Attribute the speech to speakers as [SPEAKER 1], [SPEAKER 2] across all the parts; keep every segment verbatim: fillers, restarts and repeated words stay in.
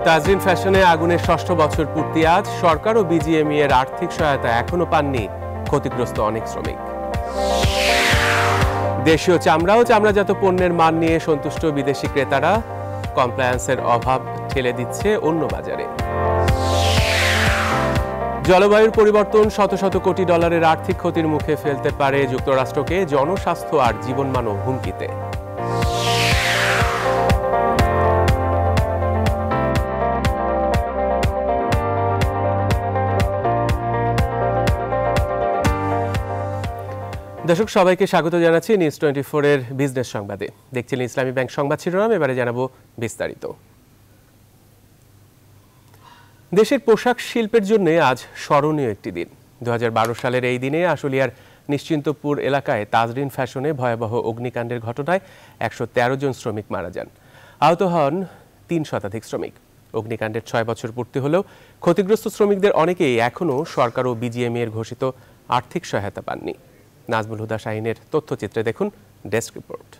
[SPEAKER 1] তাজরিন ফ্যাশনে আগুনের ষষ্ঠ বছর পূর্তি আজ। সরকার ও বিজিএমই এর আর্থিক সহায়তা এখনো পাননি ক্ষতিগ্রস্ত অনেক শ্রমিক। দেশীয় চামড়া ও চামড়াজাত পণ্যের মান নিয়ে সন্তুষ্ট বিদেশি ক্রেতারা, কমপ্লায়েন্সের অভাব ঠেলে দিচ্ছে অন্য বাজারে। জলবায়ুর পরিবর্তন শত শত কোটি ডলারের আর্থিক ক্ষতির মুখে ফেলতে পারে যুক্তরাষ্ট্রকে, জনস্বাস্থ্য আর জীবনমানও হুমকিতে। দর্শক সবাইকে স্বাগত জানাচ্ছি নিউজ টোয়েন্টি ফোর এর বিজনেস সংবাদে। দেখছিলেন ইসলামী ব্যাংক সংবাদ শিরোনাম, এবারে জানাবো বিস্তারিত। দেশের পোশাক শিল্পের জন্য আজ স্মরণীয় একটি দিন। দু হাজার বারো সালের এই দিনে আশুলিয়ার নিশ্চিন্তপুর এলাকায় তাজরিন ফ্যাশনে ভয়াবহ অগ্নিকাণ্ডের ঘটনায় একশো তেরো জন শ্রমিক মারা যান, আহত হন তিন শতাধিক শ্রমিক। অগ্নিকাণ্ডের ছয় বছর পূর্তি হলেও ক্ষতিগ্রস্ত শ্রমিকদের অনেকেই এখনও সরকার ও বিজিএমই এর ঘোষিত আর্থিক সহায়তা পাননি। নাজমুল হুদা শাহিনের তথ্যচিত্রে দেখুন ডেস্ক রিপোর্ট।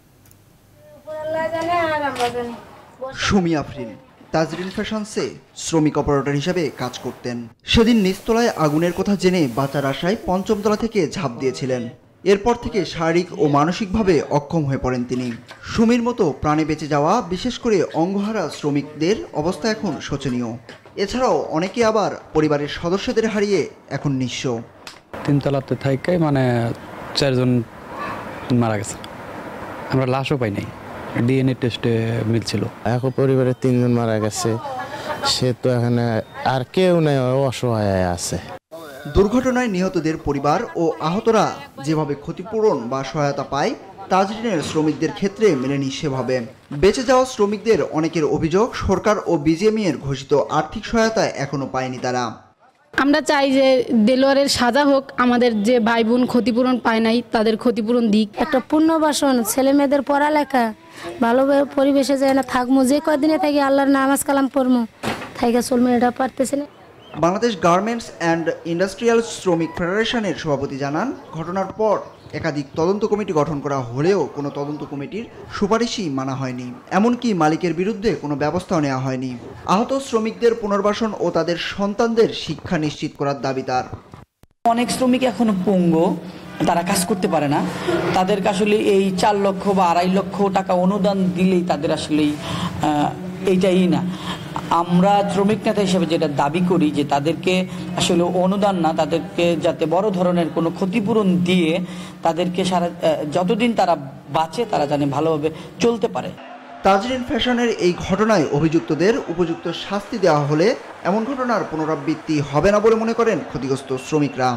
[SPEAKER 2] সুমি আফরিন তাজরিন ফ্যাশনসে শ্রমিক অপারেটর হিসেবে কাজ করতেন। সেদিন নিচতলায় আগুনের কথা জেনে বাঁচার আশায় পঞ্চম তলা থেকে ঝাঁপ দিয়েছিলেন। এরপর থেকে শারীরিক ও মানসিকভাবে অক্ষম হয়ে পড়েন তিনি। সুমির মতো প্রাণে বেঁচে যাওয়া বিশেষ করে অঙ্গহারা শ্রমিকদের অবস্থা এখন শোচনীয়। এছাড়াও অনেকে আবার পরিবারের সদস্যদের হারিয়ে এখন নিঃস্ব।
[SPEAKER 3] তিনতলাতে থেকে মানে চারজন মারা গেছে, আমরা লাশও পাই নাই, ডিএনএ টেস্টে মিলছিল।
[SPEAKER 4] এখন পরিবারের তিনজন মারা গেছে, সে তো এখানে আর কেউ নেই, অসহায় আছে।
[SPEAKER 2] দুর্ঘটনায় নিহতদের পরিবার ও আহতরা যেভাবে ক্ষতিপূরণ বা সহায়তা পায়, তাজরিনের শ্রমিকদের ক্ষেত্রে মেলেনি সেভাবে। বেঁচে যাওয়া শ্রমিকদের অনেকের অভিযোগ, সরকার ও বিজিএমই এর ঘোষিত আর্থিক সহায়তা এখনো পায়নি তারা।
[SPEAKER 5] আমরা চাই যে দেলোয়ারের সাজা হোক, আমাদের যে ভাই বোন ক্ষতিপূরণ পায় নাই তাদের ক্ষতিপূরণ দিক।
[SPEAKER 6] একটা পুনর্বাসন, ছেলে মেয়েদের পড়ালেখা, ভালোভাবে পরিবেশে যায় না থাকবো, যে কদিনে থাকি আল্লাহর নামাজ কালাম পড়বো, থাইকা চলবে এটা পারতেছে না।
[SPEAKER 2] বাংলাদেশ গার্মেন্টস অ্যান্ড ইন্ডাস্ট্রিয়াল শ্রমিক ফেডারেশনের সভাপতি জানান, ঘটনার পর একাধিক তদন্ত কমিটি গঠন করা হলেও কোনো তদন্ত কমিটির সুপারিশই মানা হয়নি, এমনকি মালিকের বিরুদ্ধে কোনো ব্যবস্থাও নেওয়া হয়নি। আহত শ্রমিকদের পুনর্বাসন ও তাদের সন্তানদের শিক্ষা নিশ্চিত করার দাবি তার।
[SPEAKER 7] অনেক শ্রমিক এখনো পঙ্গু, তারা কাজ করতে পারে না। তাদেরকে আসলে এই চার লক্ষ বা আড়াই লক্ষ টাকা অনুদান দিলেই তাদের আসলেই এইটাই না। আমরা শ্রমিক নেতা হিসেবে যেটা দাবি করি যে তাদেরকে আসলে অনুদান না, তাদেরকে যাতে বড় ধরনের কোনো ক্ষতিপূরণ দিয়ে তাদেরকে সারা যতদিন তারা বাঁচে তারা জানে ভালোভাবে চলতে পারে।
[SPEAKER 2] তাজরিন ফ্যাশনের এই ঘটনায় অভিযুক্তদের উপযুক্ত শাস্তি দেওয়া হলে এমন ঘটনার পুনরাবৃত্তি হবে না বলে মনে করেন ক্ষতিগ্রস্ত শ্রমিকরা।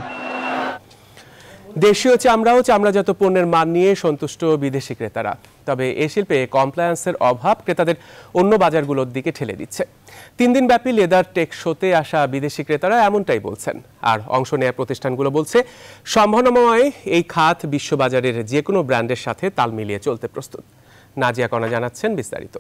[SPEAKER 1] দেশীয় চামড়া ও চামড়াজাত পণ্যের মান নিয়ে সন্তুষ্ট বিদেশি ক্রেতারা, তবে এ শিল্পে কমপ্লায়েন্সের অভাব ক্রেতাদের অন্য বাজারগুলোর দিকে ঠেলে দিচ্ছে। তিন দিন ব্যাপী লেদার টেক শোতে আসা বিদেশি ক্রেতারা এমনটাই বলছেন। আর অংশ নেওয়া প্রতিষ্ঠানগুলো বলছে সম্ভাবনাময় এই খাত বিশ্ববাজারের যে কোনো ব্র্যান্ডের সাথে তাল মিলিয়ে চলতে প্রস্তুত। নাজিয়া কণা জানাচ্ছেন বিস্তারিত।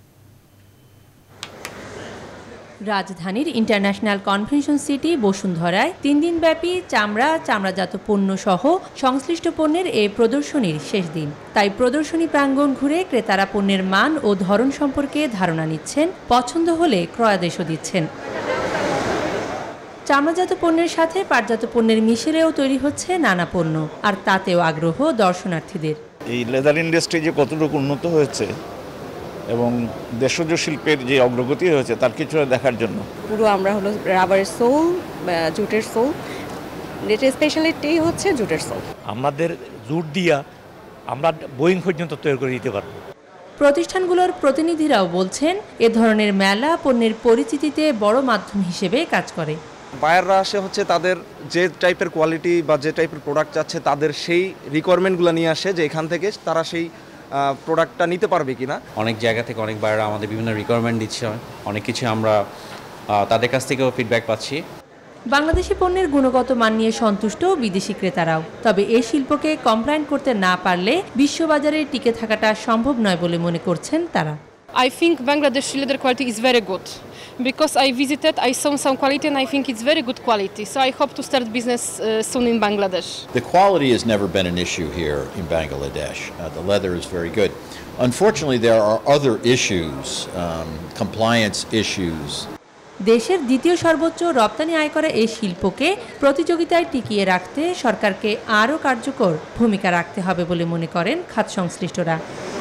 [SPEAKER 8] রাজধানীর ইন্টারন্যাশনাল কনভেনশন সিটি বসুন্ধরায় তিন দিনব্যাপী চামড়া, চামড়াজাত পণ্য সহ সংশ্লিষ্ট পণ্যের এই প্রদর্শনীর শেষ দিন। তাই প্রদর্শনী প্রাঙ্গণ ঘুরে ক্রেতারা পণ্যের মান ও ধরন সম্পর্কে ধারণা নিচ্ছেন, পছন্দ হলে ক্রয়াদেশও দিচ্ছেন। চামড়াজাত পণ্যের সাথে পাটজাত পণ্যের মিশেলেও তৈরি হচ্ছে নানা পণ্য, আর তাতেও আগ্রহ দর্শনার্থীদের।
[SPEAKER 9] এই লেদার ইন্ডাস্ট্রি যে কতটুকু উন্নত হয়েছে এবং দেশজ শিল্পের যে অগ্রগতি হয়েছে তার কিছুটা দেখার জন্য।
[SPEAKER 10] পুরো আমরা হলো রাবারের সোল, জুটের সোল, এটা স্পেশালিটি হচ্ছে জুটের সোল।
[SPEAKER 11] আমাদের জুট দিয়া আমরা বোয়িং পর্যন্ত তৈরি করে দিতে পারবো।
[SPEAKER 8] প্রতিষ্ঠানগুলোর প্রতিনিধিরাও বলছেন এ ধরনের মেলা পণ্যের পরিচিতিতে বড় মাধ্যম হিসেবে কাজ করে।
[SPEAKER 12] বায়াররা আসে হচ্ছে তাদের যে টাইপের কোয়ালিটি বা যে টাইপের প্রোডাক্ট চাচ্ছে তাদের সেই রিকোয়ারমেন্টগুলো নিয়ে আসে, যে এখান থেকে তারা সেই প্রোডাক্টটা নিতে পারবে কিনা।
[SPEAKER 13] অনেক জায়গা থেকে অনেক বায়াররা আমাদের বিভিন্ন রিকোয়ারমেন্ট দিচ্ছে, অনেক কিছু আমরা তাদের কাছ থেকেও ফিডব্যাক পাচ্ছি।
[SPEAKER 8] বাংলাদেশি পণ্যের গুণগত মান নিয়ে সন্তুষ্ট বিদেশি ক্রেতারাও, তবে এই শিল্পকে কমপ্লায়েন্ট করতে না পারলে বিশ্ববাজারে টিকে থাকাটা সম্ভব নয় বলে মনে করছেন তারা।
[SPEAKER 14] I think Bangladeshi leather quality is very good because I visited, I saw some quality and I think it's very good quality. So I hope to start business uh, soon in Bangladesh.
[SPEAKER 15] The quality has never been an issue here in Bangladesh. Uh, the leather is very good. Unfortunately, there are other issues, um, compliance issues.
[SPEAKER 8] দেশের দ্বিতীয় সর্বোচ্চ রপ্তানি আয় করা এই শিল্পকে প্রতিযোগিতায় টিকিয়ে রাখতে সরকারকে আরও কার্যকর ভূমিকা রাখতে হবে বলে মনে করেন খাত সংশ্লিষ্টরা।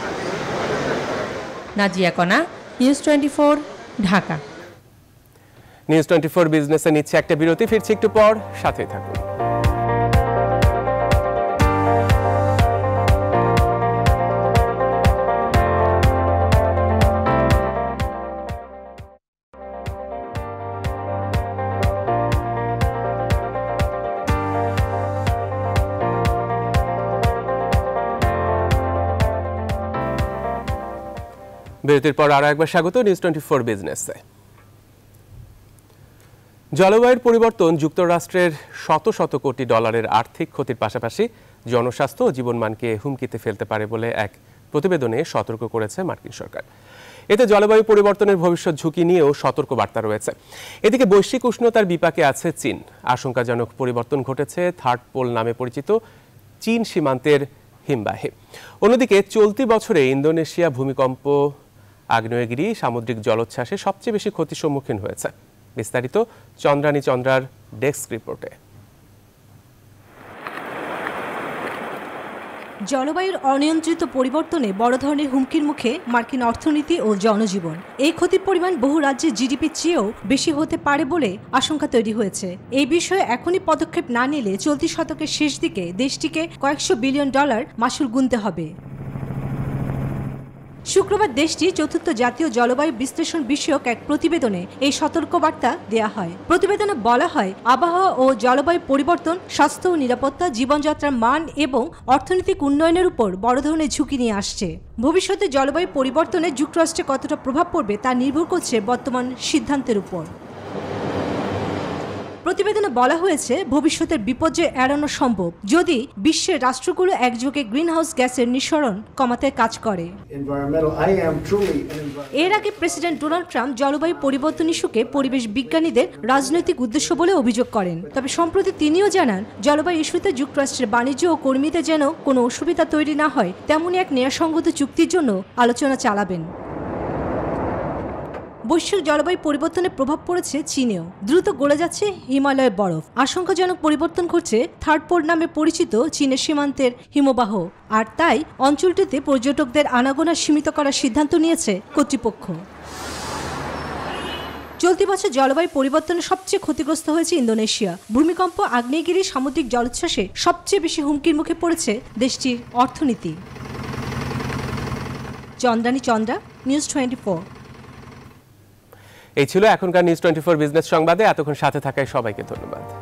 [SPEAKER 8] Nazia Kona, news twenty four, Dhaka.
[SPEAKER 1] News twenty four বিজনেসে নিচ্ছে একটা বিরতি, ফিরছি একটু পর, সাথেই থাকুন। বিরতির পর আরো একবার স্বাগত নিউজ টোয়েন্টি ফোর বিজনেসে। জলবায়ুর পরিবর্তন যুক্তরাষ্ট্রের শত শত কোটি ডলারের আর্থিক ক্ষতির পাশাপাশি জনস্বাস্থ্য ও জীবনমানকে হুমকিতে ফেলতে পারে বলে এক প্রতিবেদনে সতর্ক করেছে মার্কিন সরকার। এতে জলবায়ু পরিবর্তনের ভবিষ্যৎ ঝুঁকি নিয়েও সতর্ক বার্তা রয়েছে। এদিকে বৈশ্বিক উষ্ণতার বিপাকে আছে চীন। আশঙ্কাজনক পরিবর্তন ঘটেছে থার্ড পোল নামে পরিচিত চীন সীমান্তের হিমবাহে। অন্যদিকে চলতি বছরে ইন্দোনেশিয়া ভূমিকম্প, আগ্নেয়গিরি, সামুদ্রিক জলোচ্ছ্বাসে সবচেয়ে বেশি ক্ষতির সম্মুখীন হয়েছে। বিস্তারিত চন্দ্রানী চন্দ্রার ডেস্ক রিপোর্টে।
[SPEAKER 16] জলবায়ুর অনিয়ন্ত্রিত পরিবর্তনে বড় ধরনের হুমকির মুখে মার্কিন অর্থনীতি ও জনজীবন। এই ক্ষতির পরিমাণ বহু রাজ্যের জিডিপির চেয়েও বেশি হতে পারে বলে আশঙ্কা তৈরি হয়েছে। এই বিষয়ে এখনই পদক্ষেপ না নিলে চলতি শতকের শেষ দিকে দেশটিকে কয়েকশো বিলিয়ন ডলার মাশুল গুনতে হবে। শুক্রবার দেশটি চতুর্থ জাতীয় জলবায়ু বিশ্লেষণ বিষয়ক এক প্রতিবেদনে এই সতর্কবার্তা দেয়া হয়। প্রতিবেদনে বলা হয়, আবহাওয়া ও জলবায়ু পরিবর্তন স্বাস্থ্য ও নিরাপত্তা, জীবনযাত্রার মান এবং অর্থনৈতিক উন্নয়নের উপর বড় ধরনের ঝুঁকি নিয়ে আসছে। ভবিষ্যতে জলবায়ু পরিবর্তনে যুক্তরাষ্ট্রে কতটা প্রভাব পড়বে তা নির্ভর করছে বর্তমান সিদ্ধান্তের উপর। প্রতিবেদনে বলা হয়েছে, ভবিষ্যতের বিপর্যয় এড়ানো সম্ভব যদি বিশ্বের রাষ্ট্রগুলো একযোগে গ্রিনহাউস গ্যাসের নিঃসরণ কমাতে কাজ করে। এর আগে প্রেসিডেন্ট ডোনাল্ড ট্রাম্প জলবায়ু পরিবর্তন ইস্যুকে পরিবেশ বিজ্ঞানীদের রাজনৈতিক উদ্দেশ্য বলে অভিযোগ করেন। তবে সম্প্রতি তিনিও জানান, জলবায়ু ইস্যুতে যুক্তরাষ্ট্রের বাণিজ্য ও কর্মীদের যেন কোনো অসুবিধা তৈরি না হয় তেমনই এক ন্যায়সঙ্গত চুক্তির জন্য আলোচনা চালাবেন। বৈশ্বিক জলবায়ু পরিবর্তনের প্রভাব পড়েছে চীনেও। দ্রুত গলে যাচ্ছে হিমালয়ের বরফ। আশঙ্কাজনক পরিবর্তন ঘটছে থার্ড পোল নামে পরিচিত চীনের সীমান্তের হিমবাহ। আর তাই অঞ্চলটিতে পর্যটকদের আনাগোনা সীমিত করার সিদ্ধান্ত নিয়েছে কর্তৃপক্ষ। চলতি বছর জলবায়ু পরিবর্তনে সবচেয়ে ক্ষতিগ্রস্ত হয়েছে ইন্দোনেশিয়া। ভূমিকম্প, আগ্নেয়গিরি, সামুদ্রিক জলোচ্ছ্বাসে সবচেয়ে বেশি হুমকির মুখে পড়েছে দেশটির অর্থনীতি। Chandrani Chandra, news twenty four.
[SPEAKER 1] এই ছিল এখনকার নিউজ টোয়েন্টি ফোর বিজনেস সংবাদে। এতক্ষণ সাথে থাকায় সবাইকে ধন্যবাদ।